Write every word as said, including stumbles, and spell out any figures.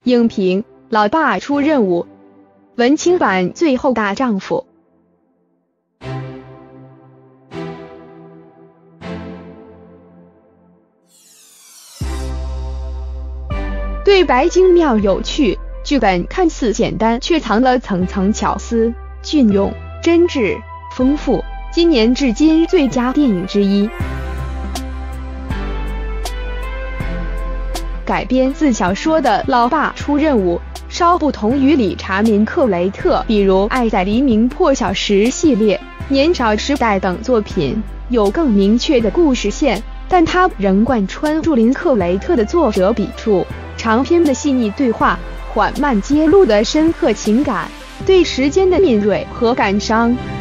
影评：老爸出任务，文青版最后大丈夫。对白精妙有趣，剧本看似简单，却藏了层层巧思，隽永、真挚、丰富，今年至今最佳电影之一。改编自小说的《老爸出任务》稍不同于理查·林克雷特，比如《爱在黎明破晓时》系列、《年少时代》等作品，有更明确的故事线，但它仍贯穿住林克雷特的作者笔触，长篇的细腻对话，缓慢揭露的深刻情感，对时间的敏锐和感伤。